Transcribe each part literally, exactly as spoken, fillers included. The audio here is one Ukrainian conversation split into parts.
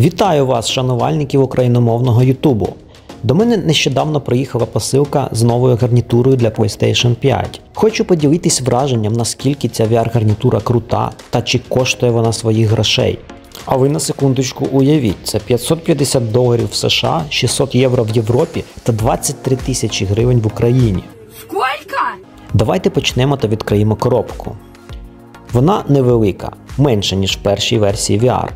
Вітаю вас, шанувальників україномовного ютубу! До мене нещодавно приїхала посилка з новою гарнітурою для PlayStation п'ять. Хочу поділитись враженням, наскільки ця ві ар-гарнітура крута та чи коштує вона своїх грошей. А ви на секундочку уявіть, це п'ятсот п'ятдесят доларів в США, шістсот євро в Європі та двадцять три тисячі гривень в Україні. Скільки? Давайте почнемо та відкриємо коробку. Вона невелика, менша ніж в першій версії ві ар.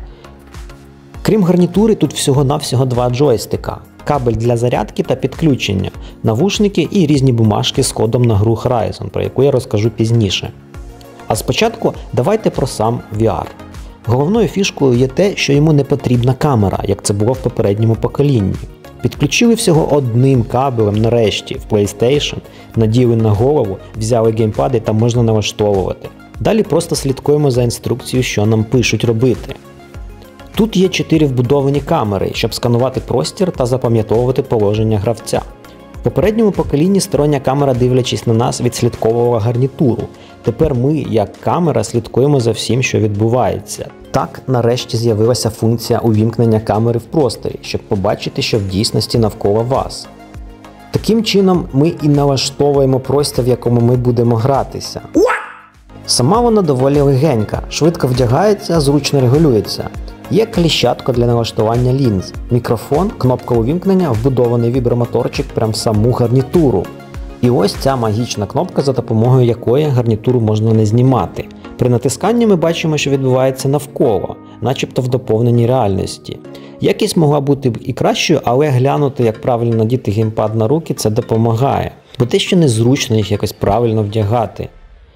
Крім гарнітури, тут всього-навсього два джойстика, кабель для зарядки та підключення, навушники і різні бумажки з кодом на гру Horizon, про яку я розкажу пізніше. А спочатку давайте про сам ві ар. Головною фішкою є те, що йому не потрібна камера, як це було в попередньому поколінні. Підключили всього одним кабелем нарешті в PlayStation, наділи на голову, взяли геймпади та можна налаштовувати. Далі просто слідкуємо за інструкцією, що нам пишуть робити. Тут є чотири вбудовані камери, щоб сканувати простір та запам'ятовувати положення гравця. В попередньому поколінні стороння камера, дивлячись на нас, відслідковувала гарнітуру. Тепер ми, як камера, слідкуємо за всім, що відбувається. Так, нарешті з'явилася функція увімкнення камери в просторі, щоб побачити, що в дійсності навколо вас. Таким чином, ми і налаштовуємо простір, в якому ми будемо гратися. Сама вона доволі легенька, швидко вдягається, зручно регулюється. Є кліщатко для налаштування лінз, мікрофон, кнопка увімкнення, вбудований вібромоторчик прямо в саму гарнітуру. І ось ця магічна кнопка, за допомогою якої гарнітуру можна не знімати. При натисканні ми бачимо, що відбувається навколо, начебто в доповненій реальності. Якість могла бути і кращою, але глянути, як правильно надіти геймпад на руки, це допомагає. Бо те, що незручно їх якось правильно вдягати.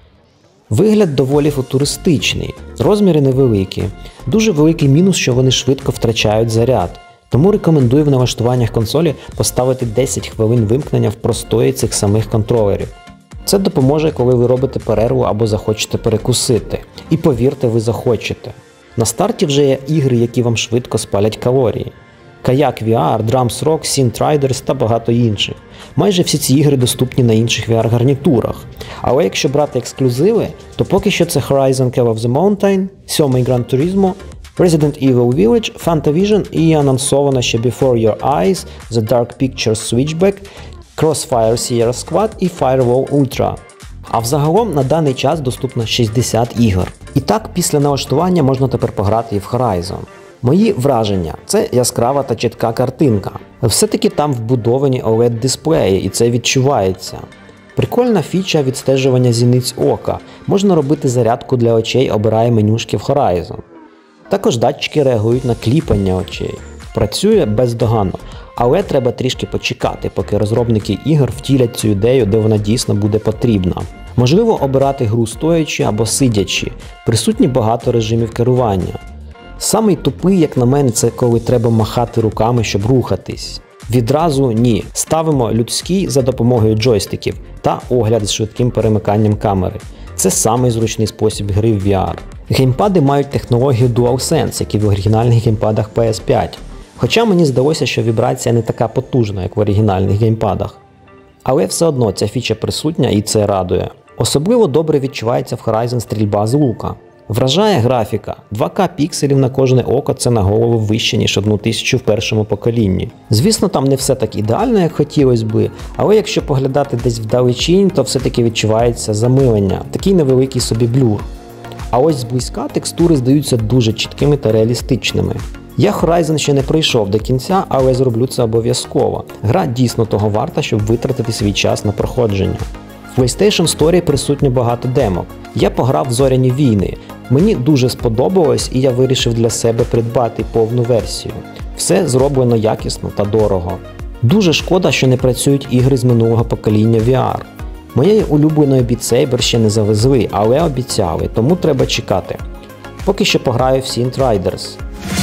Вигляд доволі футуристичний, розміри невеликі. Дуже великий мінус, що вони швидко втрачають заряд. Тому рекомендую в налаштуваннях консолі поставити десять хвилин вимкнення в простої цих самих контролерів. Це допоможе, коли ви робите перерву або захочете перекусити. І повірте, ви захочете. На старті вже є ігри, які вам швидко спалять калорії. Kayak ві ар, Drums Rock, Synth Riders та багато інших. Майже всі ці ігри доступні на інших ві ар-гарнітурах. Але якщо брати ексклюзиви, то поки що це Horizon Call of the Mountain, сьомий Gran Turismo, Resident Evil Village, Fantavision і анонсовано ще Before Your Eyes, The Dark Pictures Switchback, Crossfire Sierra Squad і Firewall Ultra. А взагалом на даний час доступно шістдесят ігор. І так, після налаштування можна тепер пограти і в Horizon. Мої враження – це яскрава та чітка картинка. Все-таки там вбудовані о лед-дисплеї, і це відчувається. Прикольна фіча відстежування зіниць ока. Можна робити зарядку для очей, обирає менюшки в Horizon. Також датчики реагують на кліпання очей. Працює бездоганно, але треба трішки почекати, поки розробники ігор втілять цю ідею, де вона дійсно буде потрібна. Можливо обирати гру стоячи або сидячи. Присутні багато режимів керування. Самий тупий, як на мене, це коли треба махати руками, щоб рухатись. Відразу ні. Ставимо людський за допомогою джойстиків та огляд з швидким перемиканням камери. Це самий зручний спосіб гри в ві ар. Геймпади мають технологію DualSense, як і в оригінальних геймпадах пі ес п'ять. Хоча мені здалося, що вібрація не така потужна, як в оригінальних геймпадах. Але все одно ця фіча присутня і це радує. Особливо добре відчувається в Horizon стрільба з лука. Вражає графіка. два ка пікселів на кожне око – це на голову вище, ніж одну тисячу в першому поколінні. Звісно, там не все так ідеально, як хотілося би, але якщо поглядати десь вдалечінь, то все-таки відчувається замилення, такий невеликий собі блюр. А ось зблизька текстури здаються дуже чіткими та реалістичними. Я Horizon ще не пройшов до кінця, але зроблю це обов'язково. Гра дійсно того варта, щоб витратити свій час на проходження. В PlayStation Store присутньо багато демок. Я пограв в Зоряні війни. Мені дуже сподобалось і я вирішив для себе придбати повну версію. Все зроблено якісно та дорого. Дуже шкода, що не працюють ігри з минулого покоління ві ар. Моєї улюбленої Beat Saber ще не завезли, але обіцяли, тому треба чекати. Поки що пограю в Synth Riders.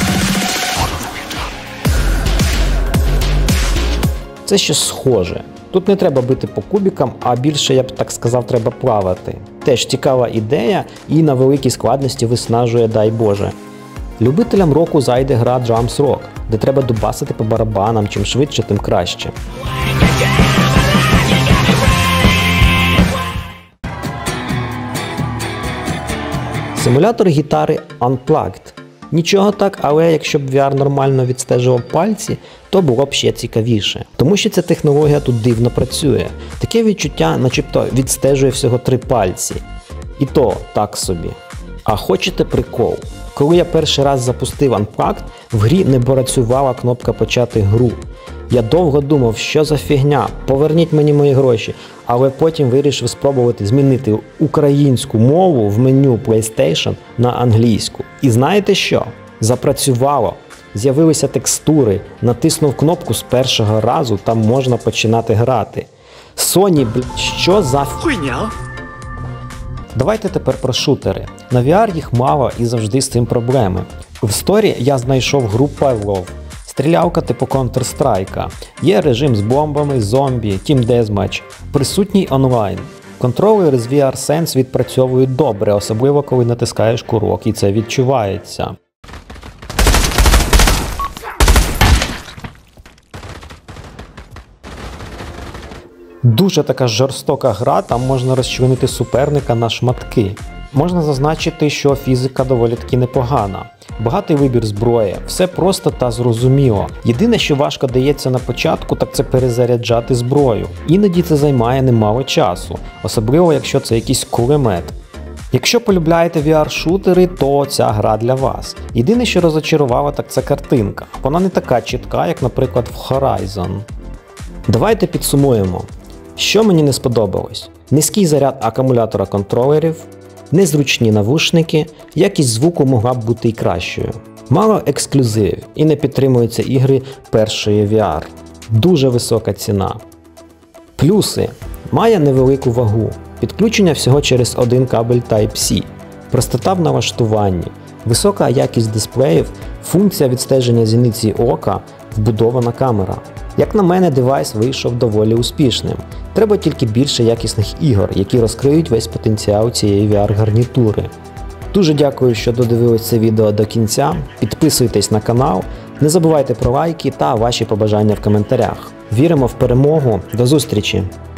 Це щось схоже. Тут не треба бити по кубікам, а більше, я б так сказав, треба плавати. Теж цікава ідея і на великій складності виснажує, дай Боже. Любителям року зайде гра Drums Rock, де треба дубасити по барабанам, чим швидше, тим краще. Симулятор гітари Unplugged. Нічого так, але якщо б ві ар нормально відстежував пальці, то було б ще цікавіше. Тому що ця технологія тут дивно працює. Таке відчуття, начебто, відстежує всього три пальці. І то так собі. А хочете прикол? Коли я перший раз запустив Unplugged, в грі не працювала кнопка «Почати гру». Я довго думав, що за фігня, поверніть мені мої гроші, але потім вирішив спробувати змінити українську мову в меню PlayStation на англійську. І знаєте що? Запрацювало. З'явилися текстури, натиснув кнопку з першого разу, там можна починати грати. Sony, блядь, що за хуйня? Давайте тепер про шутери. На ві ар їх мало і завжди з цим проблеми. В сторі я знайшов гру Pavlov. Стрілялка типу Counter-Strike. Є режим з бомбами, зомбі, Team Deathmatch. Присутній онлайн. Контролери з ві ар Sense відпрацьовують добре, особливо коли натискаєш курок, і це відчувається. Дуже така жорстока гра, там можна розчленити суперника на шматки. Можна зазначити, що фізика доволі таки непогана. Багатий вибір зброї, все просто та зрозуміло. Єдине, що важко дається на початку, так це перезаряджати зброю. Іноді це займає немало часу, особливо якщо це якийсь кулемет. Якщо полюбляєте ві ар-шутери, то ця гра для вас. Єдине, що розочарувало, так це картинка. Вона не така чітка, як, наприклад, в Horizon. Давайте підсумуємо. Що мені не сподобалось? Низький заряд акумулятора контролерів, незручні навушники, якість звуку могла б бути і кращою. Мало ексклюзивів і не підтримуються ігри першої ві ар. Дуже висока ціна. Плюси. Має невелику вагу. Підключення всього через один кабель Type-C. Простота в налаштуванні. Висока якість дисплеїв, функція відстеження зіниці ока, вбудована камера. Як на мене, девайс вийшов доволі успішним. Треба тільки більше якісних ігор, які розкриють весь потенціал цієї ві ар-гарнітури. Дуже дякую, що додивились це відео до кінця. Підписуйтесь на канал, не забувайте про лайки та ваші побажання в коментарях. Віримо в перемогу. До зустрічі!